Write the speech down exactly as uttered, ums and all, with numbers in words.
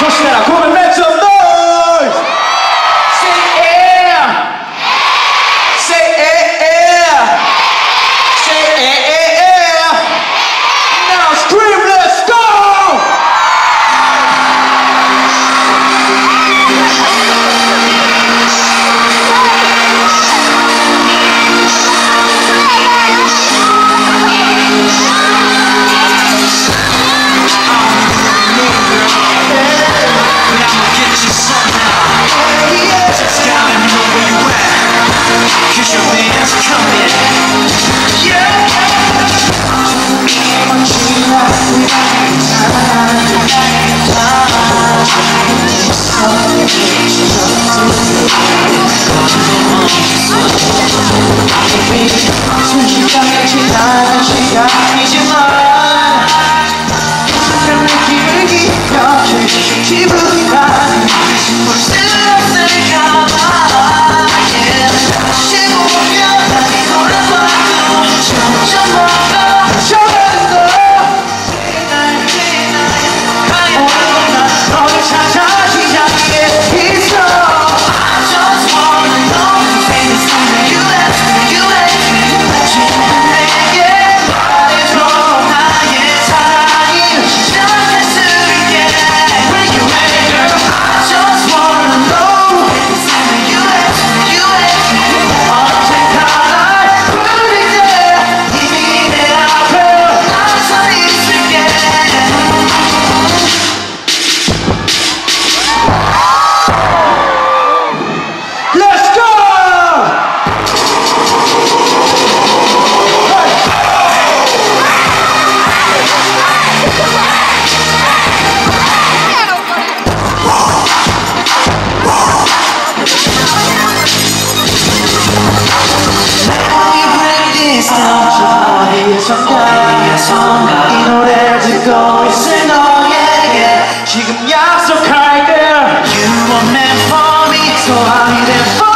조심해라. 그러면 make some noise. Say yeah. Say yeah. Say yeah. Now scream, let's go. 순식간에 지나간 시간이지만 그 느낌을 기억해 기분이 나는 볼 수 없을까봐 다시 보면 다시 돌아봐도 점점 멀어져가는 너 오늘도 난 너를 찾아 시작해 있어. 어디에선가 이 노래를 듣고 있을 너에게 지금 약속할게. You were meant for me, so I'll be there for